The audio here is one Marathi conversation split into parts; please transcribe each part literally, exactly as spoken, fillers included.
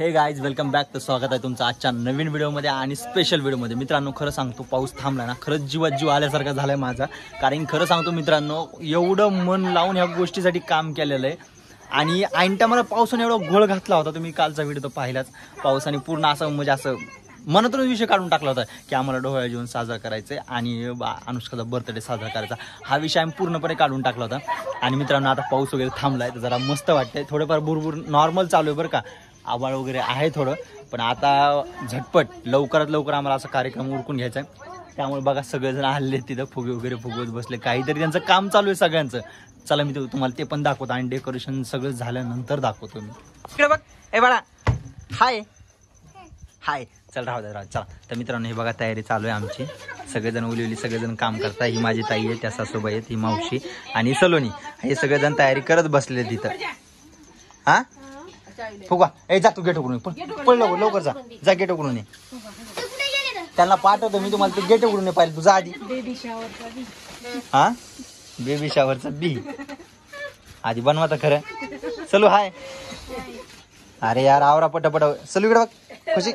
हे गाईज वेलकम बॅक. तर स्वागत आहे तुमचं आजच्या नवीन व्हिडिओमध्ये आणि स्पेशल व्हिडिओमध्ये. मित्रांनो खरं सांगतो पाऊस थांबला ना खरंच जीवात जीव आल्यासारखा झालाय माझा. कारण खरं सांगतो मित्रांनो एवढं मन लावून ह्या गोष्टीसाठी काम केलेलं आहे आणि ऐन टायमाला पावसाने एवढा घोळ घातला होता. तुम्ही कालचा व्हिडिओ तर पाहिलाच. पावसाने पूर्ण असं म्हणजे असं मनातून विषय काढून टाकला होता की आम्हाला डोहाळे जेवण साजरा करायचं आहे आणि अनुष्काचा बर्थडे साजरा करायचा. हा विषय आम्ही पूर्णपणे काढून टाकला होता. आणि मित्रांनो आता पाऊस वगैरे थांबलाय तर जरा मस्त वाटतंय. थोडंफार भुरभुर नॉर्मल चालू आहे बरं का. आवाळ वगैरे आहे थोडं, पण आता झटपट लवकरात लवकर आम्हाला असा कार्यक्रम उरकून घ्यायचा आहे. त्यामुळे बघा सगळेजण आले तिथं फुगे वगैरे फुगवत बसले. काहीतरी त्यांचं काम चालू आहे सगळ्यांचं. चला मी तुम्हाला ते पण दाखवतो आणि डेकोरेशन सगळं झाल्यानंतर दाखवतो मी. इकडे बघ ए बाळा. हाय हाय. चल राहू दे राहू. चला तर मित्रांनो हे बघा तयारी चालू आहे आमची. सगळेजण उली उली सगळेजण काम करतात. ही माझी ताई आहे, त्या सासूबाई आहेत, ही मावशी आणि सलोनी. हे सगळेजण तयारी करत बसले तिथं. हा फुगा ए जा तू गेट उघडून पण पण लवकर लवकर जा जा गेट उघडून ये. त्यांना पाठवतो मी तुम्हाला. ते गेट उघडून पाहिजे तुझा आधी. हा बेबी शावरचा बी आधी बनवा तर खरं. चलू हाय. अरे यार आवरा पटापट. चलू इकडे बघ खुशी.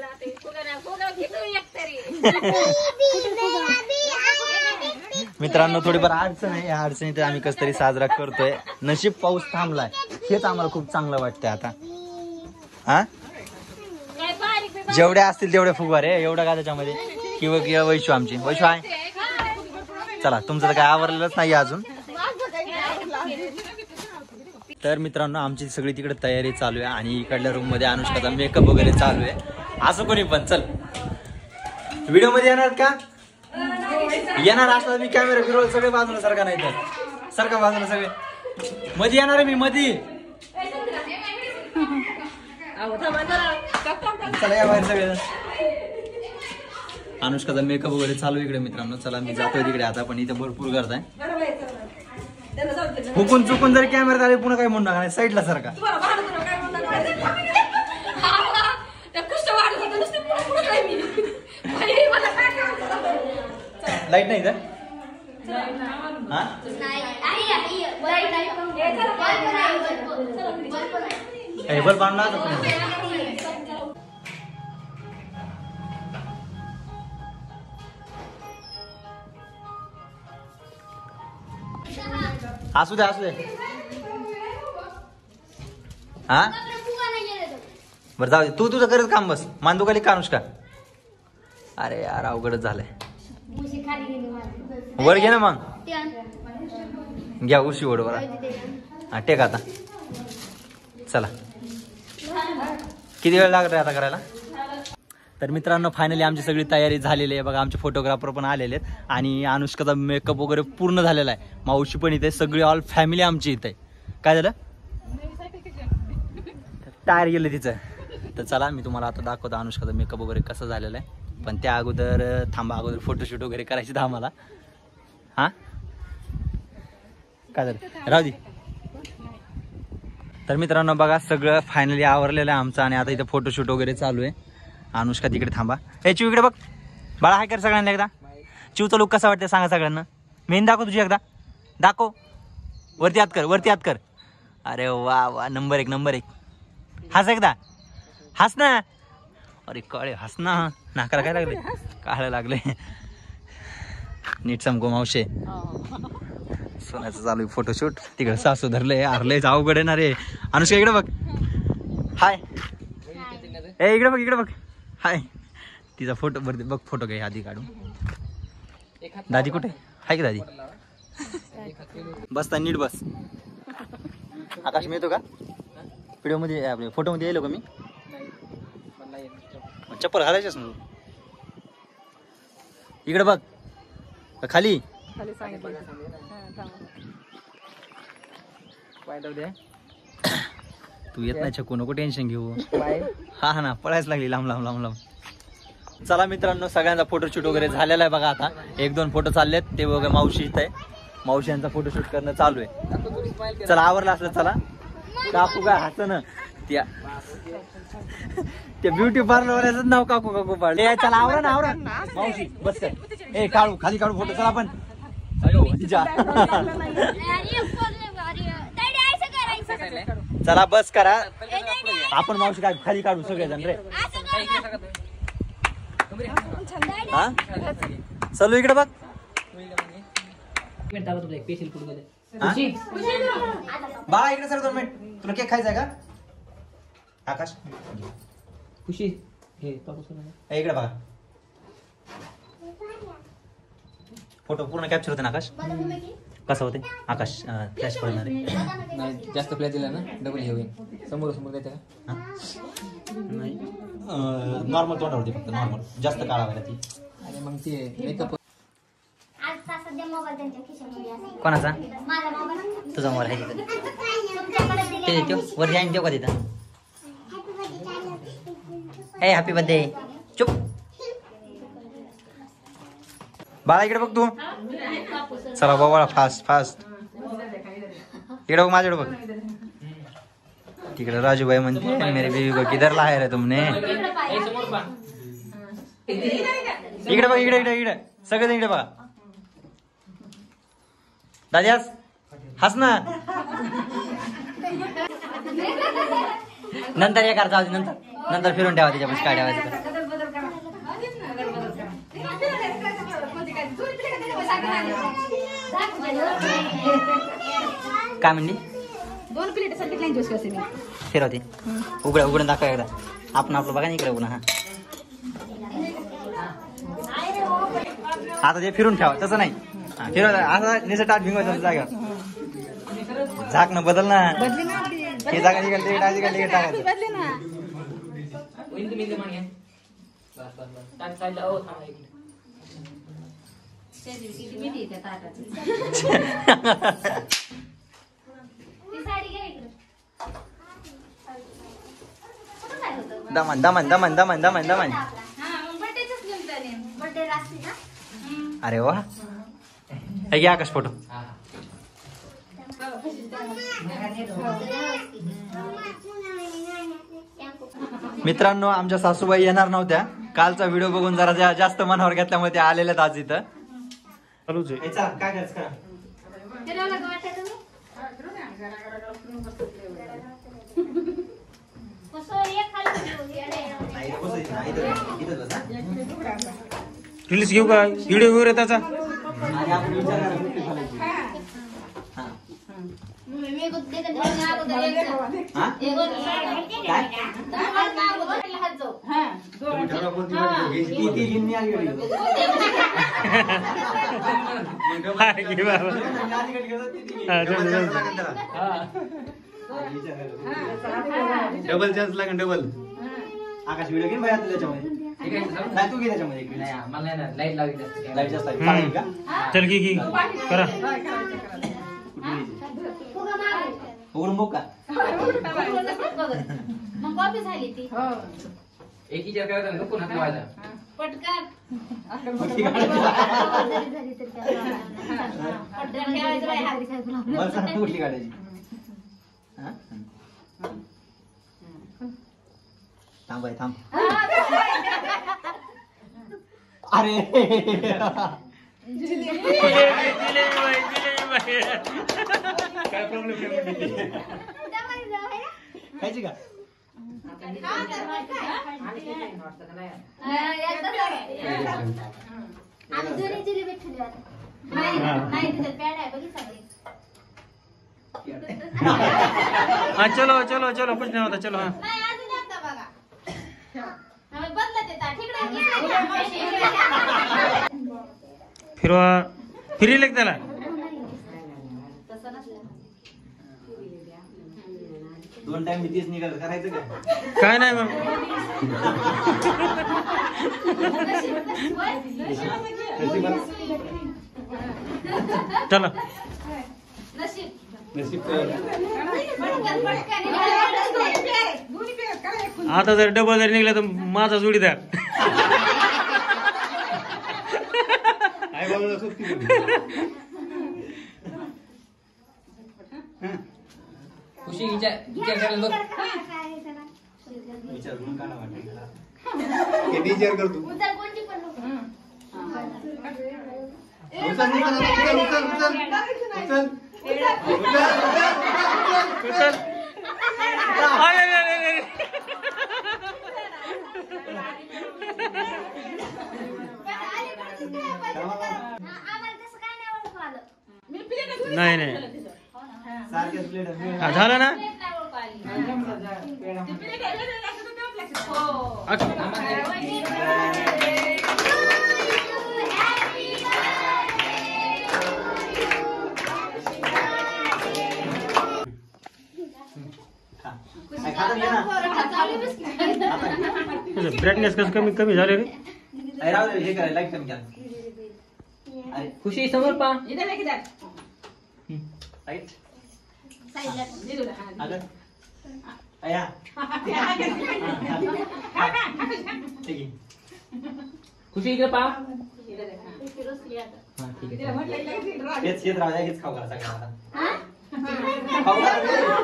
मित्रांनो थोडीफार अडचण आहे. या अडचणी तर आम्ही कस तरी साजरा करतोय. नशीब पाऊस थांबलाय हेच आम्हाला खूप चांगलं वाटतंय. आता हा जेवढे असतील तेवढे फुगवारे. एवढं का त्याच्यामध्ये किंवा किंवा वैशू आमची वैशू आहे. चला तुमचं तर काय आवरलेलंच नाही अजून. तर मित्रांनो आमची सगळी तिकडे तयारी चालू आहे आणि इकडल्या रूम मध्ये अनुष्काचा मेकअप वगैरे चालू आहे. असं कोणी पण चल व्हिडिओ मध्ये येणार का? येणार असला मी कॅमेरा फिरवल. सगळे बाजूला सारखा नाही तर सारखा बाजूला सगळे मध्ये येणार आहे मी मध्ये. चला या बाहेर सगळे. अनुष्काचा मेकअप वगैरे चालू इकडे मित्रांनो. चला मी जातोय तिकडे आता. पण इथे भरपूर करताय. हुकून चुकून जर कॅमेरा आले पुन्हा काय म्हणू नका. साईडला सारखा लाईट नाही तर बल्ब आणला. असू दे असू दे. हा बरं जाऊ दे. तू तुझं करत काम बस. मांडू खाली का अनुष्का. अरे यार अवघडच झालंय. वर घे ना मग. घ्या उशी ओढ वर. हा टेक आता. चला किती वेळ लागत आहे आता करायला. तर मित्रांनो फायनली आमची सगळी तयारी झालेली आहे बघा. आमचे फोटोग्राफर पण आलेले आहेत आणि अनुष्काचा मेकअप वगैरे पूर्ण झालेला आहे. मावशी पण इथे सगळी ऑल फॅमिली आमची इथे. काय झालं टायर गेलं तिचं. तर चला मी तुम्हाला आता दाखवतो अनुष्काचा मेकअप वगैरे कसं झालेलं आहे. पण त्या अगोदर थांबा अगोदर फोटोशूट वगैरे करायची था आम्हाला. हा काय झालं राहू दे. तर मित्रांनो बघा सगळं फायनली आवरलेलं आहे आमचं आणि आता इथे फोटोशूट वगैरे चालू आहे. अनुष्का तिकडे थांबा. ए चिव इकडे बघ. बाळा हाय कर सगळ्यांना एकदा. चिवचा लुक कसा वाटतं सांगा सगळ्यांना. मेन दाखव तुझी एकदा दाखव. वरती हात कर वरती हात कर. अरे वा वा नंबर एक नंबर एक. हस एकदा हस ना. अरे कळे हस ना. नाकाला काय लागले काळ लागले. नीट समको मावशे. सोन्याचं चालू आहे फोटोशूट. तिकडे सासू धरले हरलेच अवघड येणार रे. अनुष्का इकडे बघ. हाय ए इकडे बघ इकडे बघ. हाय तिचा फोटो बरं बघ. फोटो घे आधी काढू. दादी कुठे आहे की दादी. बसता नीट बस. आकाश मिळतो का व्हिडिओ मध्ये आपल्या फोटो मध्ये येलो का मी. चप्पल घालायचीच ना. इकडे बघ खाली. तू येत नाही छकू नको टेन्शन घेऊ. हा हा ना पळायच लागली लांब लांब लांब लांब. चला मित्रांनो सगळ्यांचा फोटोशूट वगैरे झालेला आहे बघा. आता एक दोन फोटो चाललेत ते बघा. मावशी इथं आहे. मावशी यांचा फोटोशूट करणं चालू आहे. चला आवरलं असलं चला. काकू काय हसं ना त्या त्या ब्युटी पार्लरवाल्याचं नाव काकू काकू पाडले. चला आवरा ना आवरा. मावशी बस ए काढू खाली काढू फोटो. चला आपण अयो चला बस करा आपण मावशी काय खाली काढू सगळेजण रे हा चलू इकडे बघ बाळा इकडे सर दोन मिनिट तुला केक खायचा का आकाश खुशी हे इकडे बघा फोटो पूर्ण कॅप्चर होते ना आकाश कसं होते आकाश फ्लॅश पडणार नाही जास्त फ्लॅश दिला ना डबल हे होईल समोर समोर द्यायचं का नाही नॉर्मल तोंडावरती फक्त नॉर्मल जास्त काळा व्हायला ती आणि मग ते मेकअप कोणाचा तुझा मोबाईल आहे तिथं वरती आहे देऊ का तिथं हे हॅपी बर्थडे चुप बाळा इकडे बघ तू चला बाबा फास्ट फास्ट इकडे बघ माझ्याकडे बघ तिकडे राजूभाई म्हणते मेरे बेबी को किधर लाया रे तुमने इकडे बघ इकडे इकडे इकडे सगळे इकडे बघा दाद्यास हस ना नंतर हे करता नंतर नंतर फिरून ठेवा त्याच्यापाशी काय ठेवायचं काय म्हणली दोन प्लेट सांगितले ज्यूस कसे मी फिरवते उघड उघडून दाखवा एकदा आपण आपलं बघा ना इकडे उघडा हा आता ते फिरून ठेवा तसं नाही फिरव असं निसं टाट भिंगवायचं जागा झाक ना बदल ना बदली ना हे जागा निघाल ते डाजी निघाल टाकायचं बदली ना दमन दमन दमन दमन दमन दमन अरे वा हे घ्या आकाश फोटो मित्रांनो आमच्या सासूबाई येणार नव्हत्या कालचा व्हिडिओ बघून जरा जास्त मनावर घेतल्यामुळे त्या आलेल्यात आज इथं चालूच आहे काय करायचं करा रील्स घेऊ का व्हिडिओ वगैरे त्याचा डबल चान्स लागेल डबल आकाश व्हिडिओ घेऊन बाहेर त्याच्यामध्ये नाही तू घे त्याच्यामध्ये मला ना लाईट लावायची लाईट जास्त आहे का चल की की करा उघडून बघ का मग कॉपी झाली ती एक विचार करायचा नको ना लावायचा पटकन मला सांग कुठली काढायची थांब बाई थांब अरे काय प्रॉब्लेम खायची का हाँ चलो चलो चलो कुछ नहीं होता चलो हाँ फिर फिर लेक त्याला दोन टाइम तीच निघाल करायचं काय काय नाही मग चला आता जर डबल जर निघला तर माझा जोडीदार खुशी विचार विचार करायला बघ विचार म्हणून काढा वाटतं विचार करतो उचल उचल उचल उचल उचल उचल नाही नाही हा, झालं ना ब्राईटनेस कसं कमी कमी झाले रे हे करायला लाईट कमी करा. खुशी समोर पा राईट अगं अया ठीक आहे. खुशी इकडे पा हेच येत राहू द्या, हेच खाऊ करा सगळ्यांना खाऊ करा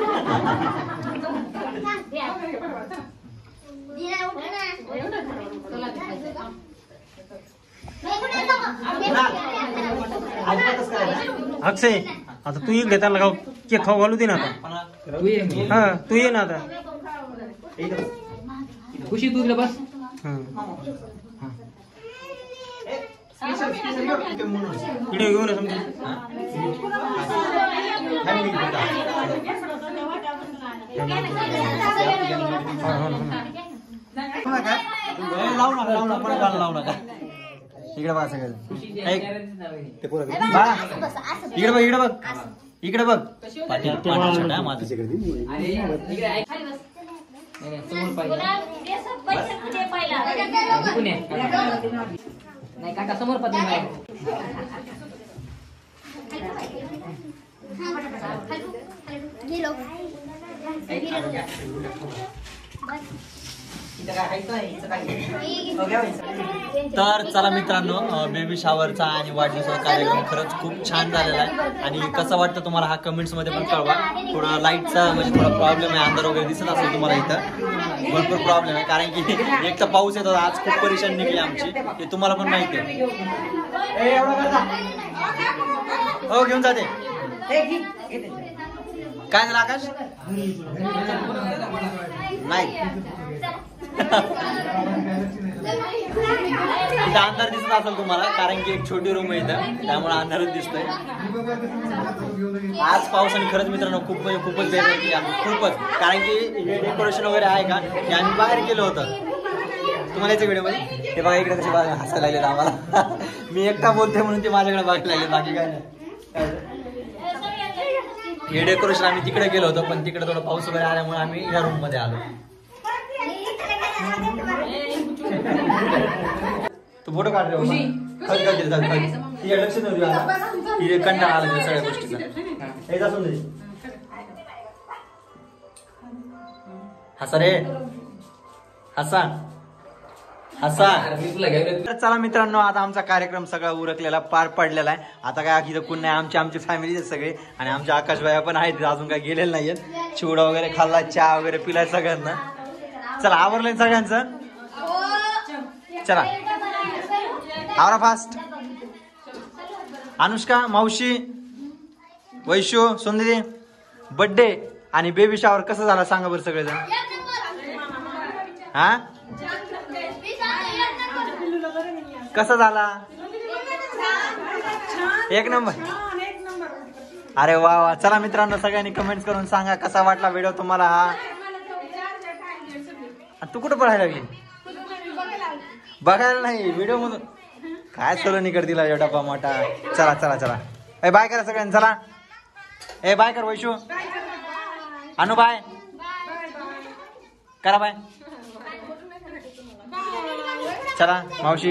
अजिबातच करायचं. अक्षय आता तू इकडे त्याला खाऊ केक खाऊ घालू दे ना आता तू ये मी. हा तू ये ना आता खुशी तू इकडे बस हं. म्हणून व्हिडिओ घेऊन ये समजा हा, हा, हा. लावू नका लावू नका परत गाणं लावू नका. इकडे बघा सगळं ऐक. ते पोरं बघ. बाळा, इकडे बघ इकडे बघ इकडे बघ पाटील पाटील छोटा आहे माझं. अरे इकडे ऐक. नाही, नाही, समोर पाहिजे जिंकून ये. नाही काका समोर पाहिजे तर चला मित्रांनो, बेबी शॉवरचा आणि वाढदिवसाचा कार्यक्रम खरंच खूप छान झालेला आहे. आणि कसं वाटतं तुम्हाला हा कमेंट्स मध्ये पण कळवा. थोडा लाईटचा म्हणजे थोडा प्रॉब्लेम आहे, अंधार वगैरे दिसत असेल तुम्हाला इथं भरपूर प्रॉब्लेम आहे, कारण की एक तर पाऊस येतो. आज खूप परेशान निघली आमची, ते तुम्हाला पण माहिती आहे. हो घेऊन जाते. काय झालं आकाश? नाही इथं अंधार दिसत असेल तुम्हाला, कारण की एक छोटी रूम आहे इथं, त्यामुळे अंधारच दिसतोय. आज पावसाने खरंच मित्रांनो खूप म्हणजे खूपच बेकार केली आम्ही, खूपच. कारण की हे डेकोरेशन वगैरे आहे का, हे आम्ही बाहेर केलं होतं. तुम्हाला याच्या व्हिडिओमध्ये हे बघा इकडे कसे बघा हसायला लागले आम्हाला. मी एकटा बोलतोय म्हणून ते माझ्याकडे बघायला लागले, बाकी काय नाही. हे डेकोरेशन आम्ही तिकडे गेलो होतो, पण तिकडे थोडा पाऊस वगैरे आल्यामुळे आम्ही या रूम मध्ये आलो. तू फोटो काढ रे लक्ष नव्हती, कंटाळा आला सगळ्या गोष्टीचा. हे जासून दे. हसा रे हसा हसा. तर चला मित्रांनो, आता आमचा कार्यक्रम सगळा उरकलेला पार पडलेला आहे. आता काय इथं कोण नाही, आमची आमची फॅमिली सगळे, आणि आमच्या आकाश भाई पण आहेत, अजून काय गेलेले नाहीयेत. चिवडा वगैरे खाल्ला, चहा वगैरे पिलाय सगळ्यांना. चला आवरलंय सगळ्यांचं, चला आवरा फास्ट. अनुष्का, मावशी, वैशू, सुंदरी, बर्थडे आणि बेबी शॉवर कसं झाला सांगा बरं सगळेजण. हा कसा झाला? एक नंबर. अरे वा वा. चला मित्रांनो, सगळ्यांनी कमेंट्स करून सांगा कसा वाटला व्हिडिओ तुम्हाला हा. तू कुठं पळायला लागली? बघायला नाही, व्हिडिओ मधून. काय सलोनी कर दिला एवढा डबा मोठा. चला चला चला, ए बाय करा सगळ्यांनी. चला ए बाय कर वैशू, अनु बाय करा, बाय. चला मावशी,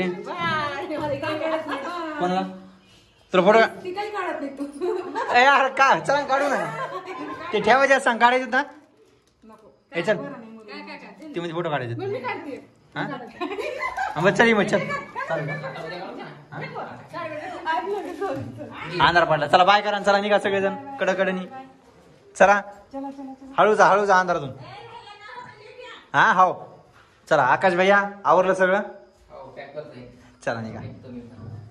कोणाला तुला फोटो ए यार का चला काढू ना, ते ठेवायचे सांग, काढायचं ना. ए चल ती म्हणजे फोटो काढायचे. हा मच्छर मच्छर अंधार पडला. चला बाय करा, चला निघा सगळेजण कडकडनी. चला हळू जा हळू जा अंधारातून. हा हो चला. आकाश भैया आवरलं सगळं, चला निघा.